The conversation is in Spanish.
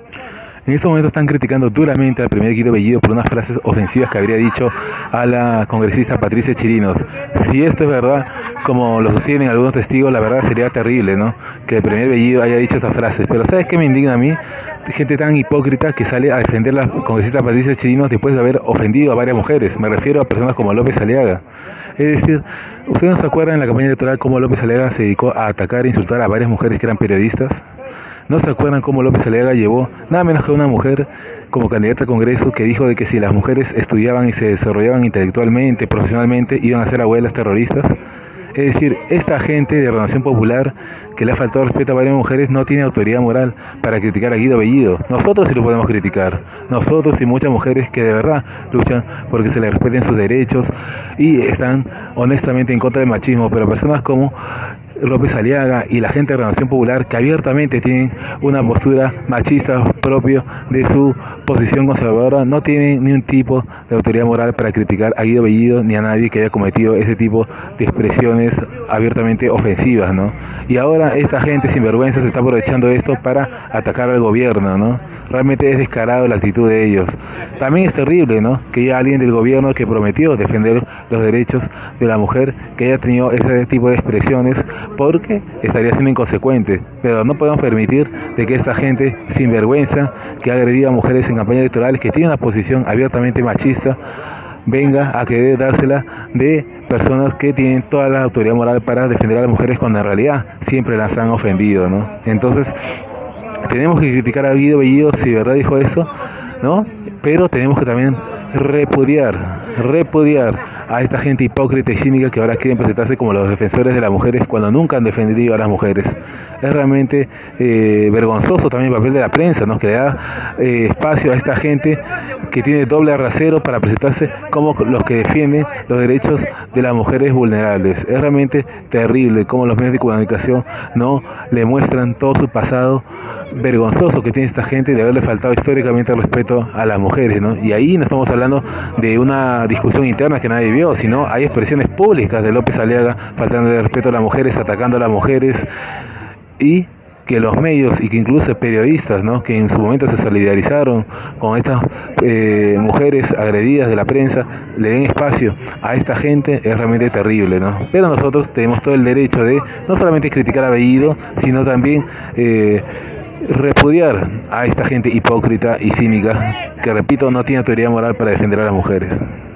En estos momentos están criticando duramente al primer Guido Bellido por unas frases ofensivas que habría dicho a la congresista Patricia Chirinos. Si esto es verdad, como lo sostienen algunos testigos, la verdad sería terrible, ¿no? Que el primer Bellido haya dicho estas frases. Pero ¿sabes qué me indigna a mí? Gente tan hipócrita que sale a defender a la congresista Patricia Chirinos después de haber ofendido a varias mujeres. Me refiero a personas como López Aliaga. Es decir, ¿ustedes no se acuerdan en la campaña electoral cómo López Aliaga se dedicó a atacar e insultar a varias mujeres que eran periodistas? ¿No se acuerdan cómo López Aliaga llevó nada menos que una mujer como candidata al Congreso que dijo de que si las mujeres estudiaban y se desarrollaban intelectualmente, profesionalmente, iban a ser abuelas terroristas? Es decir, esta gente de Renovación Popular que le ha faltado respeto a varias mujeres no tiene autoridad moral para criticar a Guido Bellido. Nosotros sí lo podemos criticar. Nosotros y muchas mujeres que de verdad luchan porque se les respeten sus derechos y están honestamente en contra del machismo, pero personas como López Aliaga y la gente de Renovación Popular que abiertamente tienen una postura machista propio de su posición conservadora no tienen ni un tipo de autoridad moral para criticar a Guido Bellido ni a nadie que haya cometido ese tipo de expresiones abiertamente ofensivas, ¿no? Y ahora esta gente sinvergüenza se está aprovechando de esto para atacar al gobierno, ¿no? Realmente es descarado la actitud de ellos. También es terrible, ¿no? Que haya alguien del gobierno que prometió defender los derechos de la mujer que haya tenido ese tipo de expresiones porque estaría siendo inconsecuente, pero no podemos permitir de que esta gente sinvergüenza que ha agredido a mujeres en campañas electorales, que tiene una posición abiertamente machista, venga a querer dársela de personas que tienen toda la autoridad moral para defender a las mujeres cuando en realidad siempre las han ofendido, ¿no? Entonces, tenemos que criticar a Guido Bellido si de verdad dijo eso, ¿no? Pero tenemos que también repudiar a esta gente hipócrita y cínica que ahora quieren presentarse como los defensores de las mujeres cuando nunca han defendido a las mujeres. Es realmente vergonzoso también el papel de la prensa, ¿no? Que le da espacio a esta gente que tiene doble rasero para presentarse como los que defienden los derechos de las mujeres vulnerables. Es realmente terrible cómo los medios de comunicación no le muestran todo su pasado vergonzoso que tiene esta gente de haberle faltado históricamente el respeto a las mujeres, ¿no? Y ahí no estamos hablando de una discusión interna que nadie vio, sino hay expresiones públicas de López Aliaga faltando el respeto a las mujeres, atacando a las mujeres, y que los medios y que incluso periodistas, ¿no? Que en su momento se solidarizaron con estas mujeres agredidas de la prensa, le den espacio a esta gente, es realmente terrible, ¿no? Pero nosotros tenemos todo el derecho de no solamente criticar a Bellido, sino también repudiar a esta gente hipócrita y cínica que, repito, no tiene autoridad moral para defender a las mujeres.